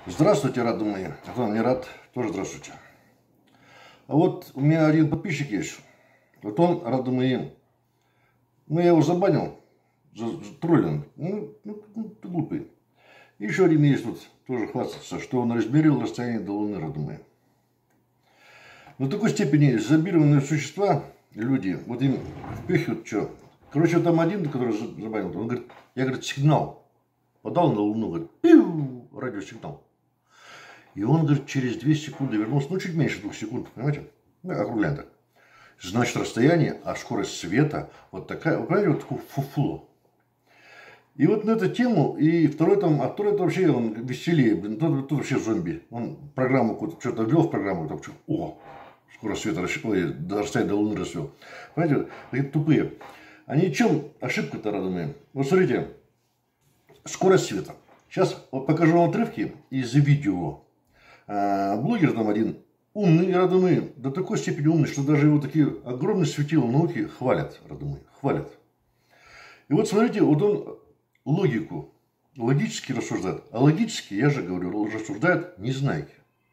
Здравствуйте, рады мои. А кто не рад, тоже здравствуйте. А вот у меня один подписчик есть. Вот он, рады мои, я его забанил за троллинг. Ты глупый. И еще один есть тут, тоже хвастается, что он измерил расстояние до Луны, рады мои. До такой степени зомбированные существа, люди, вот им впихивают что. Короче, там один, который забанил, он говорит, я, говорит, сигнал подал на Луну, говорит, пиу, радиосигнал. И он, говорит, через 2 секунды вернулся, ну, чуть меньше 2 секунд, понимаете? Ну, округляем так. Значит, расстояние, а скорость света вот такая, вы понимаете, вот такое фуфло. И вот на эту тему, и второй там, а второй это вообще, он веселее, блин, тот вообще зомби. Он программу какую-то, что-то ввел в программу, там, о, скорость света, до расстояния до Луны расвел. Понимаете, такие тупые. Они чем ошибка-то, родные? Вот смотрите, скорость света. Сейчас вот покажу вам отрывки из видео. Блогер там один умный, родные, до такой степени умный, что даже его такие огромные светила науки хвалят, родные, хвалят. И вот смотрите, вот он логику, логически рассуждает. А логически, я же говорю, рассуждает незнайки.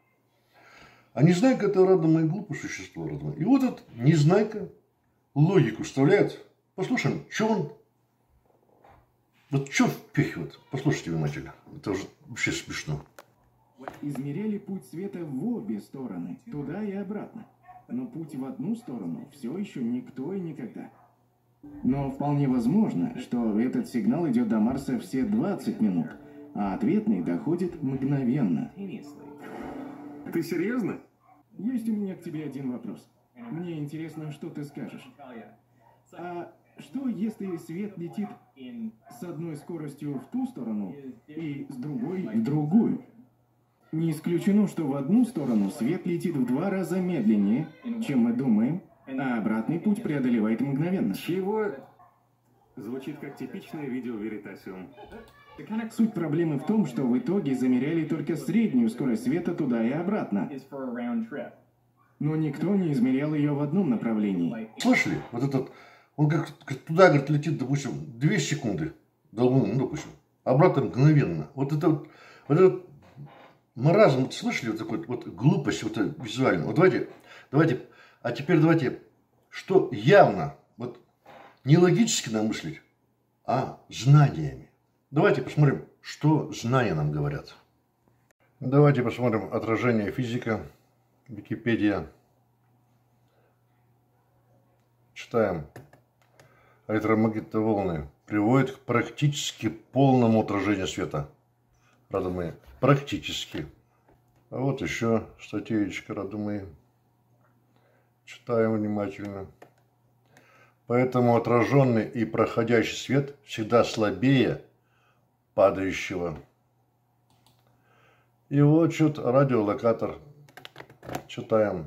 А незнайка это, родные, глупое существо, родные. И вот этот незнайка логику вставляет. Послушаем, что он, вот что впихивает. Послушайте внимательно. Это уже вообще смешно. Измеряли путь света в обе стороны, туда и обратно. Но путь в одну сторону все еще никто и никогда. Но вполне возможно, что этот сигнал идет до Марса все 20 минут, а ответный доходит мгновенно. Ты серьезно? Есть у меня к тебе один вопрос. Мне интересно, что ты скажешь. А что, если свет летит с одной скоростью в ту сторону и с другой в другую? Не исключено, что в одну сторону свет летит в 2 раза медленнее, чем мы думаем, а обратный путь преодолевает мгновенно. Чего? Звучит как типичное видео Veritasium. Суть проблемы в том, что в итоге замеряли только среднюю скорость света туда и обратно. Но никто не измерял ее в одном направлении. Слышали? Вот этот, он как туда, говорит, летит, допустим, 2 секунды до Луны, ну, допустим, обратно мгновенно. Вот этот маразм, вот слышали, вот такой вот глупость вот визуально. Вот давайте, а теперь давайте, что явно, вот не логически нам мыслить, а знаниями. Давайте посмотрим, что знания нам говорят. Давайте посмотрим отражение физика, Википедия. Читаем. Электромагнитные волны приводят к практически полному отражению света. Рады мои, практически. А вот еще статейка, рады мои. Читаем внимательно. Поэтому отраженный и проходящий свет всегда слабее падающего. И вот что-то радиолокатор. Читаем.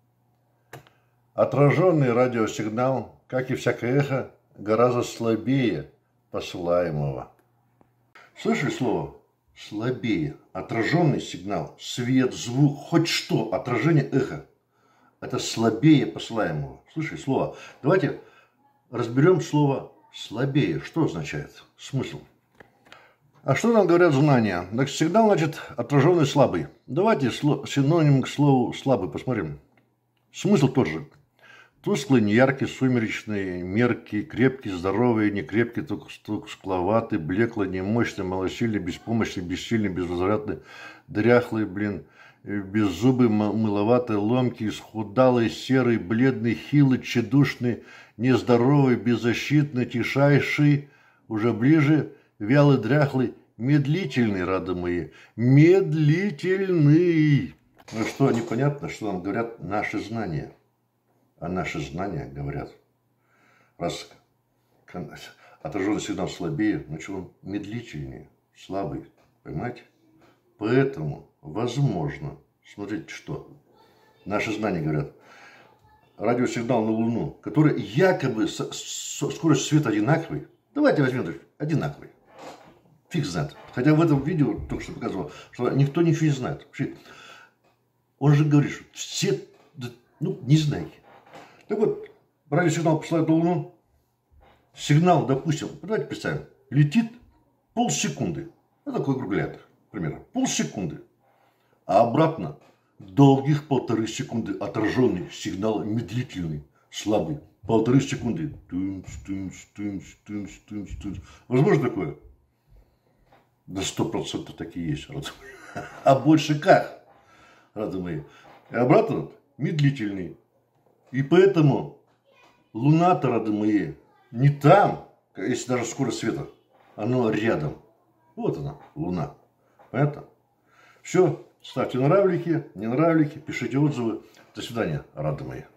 Отраженный радиосигнал, как и всякое эхо, гораздо слабее посылаемого. Слышали слово? Слабее. Отраженный сигнал, свет, звук, хоть что, отражение эха. Это слабее посылаемого. Слышали слово? Давайте разберем слово слабее. Что означает? Смысл. А что нам говорят знания? Так сигнал, значит, отраженный слабый. Давайте синоним к слову слабый посмотрим. Смысл тот же. Тусклый, неяркий, сумеречный, меркий, крепкий, здоровый, некрепкий, тускловатый, блеклый, немощный, малосильный, беспомощный, бессильный, безвозвратный, дряхлый, беззубый, мыловатый, ломкий, исхудалый, серый, бледный, хилый, тщедушный, нездоровый, беззащитный, тишайший, уже ближе, вялый, дряхлый, медлительный, рады мои, медлительный. Ну что, непонятно, что нам говорят наши знания? А наши знания говорят, раз отраженный сигнал слабее, значит он медлительнее, слабый, понимаете? Поэтому, возможно, смотрите, что наши знания говорят, радиосигнал на Луну, который якобы скорость света одинаковый, давайте возьмем одинаковый, фиг знает. Хотя в этом видео только что показывал, что никто ничего не знает. Он же говорит, что все, ну, не знайки. Так вот, радиосигнал посылает на Луну, сигнал, допустим, давайте представим, летит полсекунды. Ну, такой округлятор, примерно, полсекунды. А обратно долгих 1,5 секунды отраженный сигнал медлительный, слабый. 1,5 секунды. Тумс, тумс, тумс, тумс, тумс, тумс. Возможно такое? Да 100% такие есть, рады мои. А больше как, рады мои? И обратно медлительный. И поэтому Луна-то, рады мои, не там, если даже скорость света, оно рядом. Вот она, Луна. Понятно? Все, ставьте нравлики, не нравлики, пишите отзывы. До свидания, рады мои.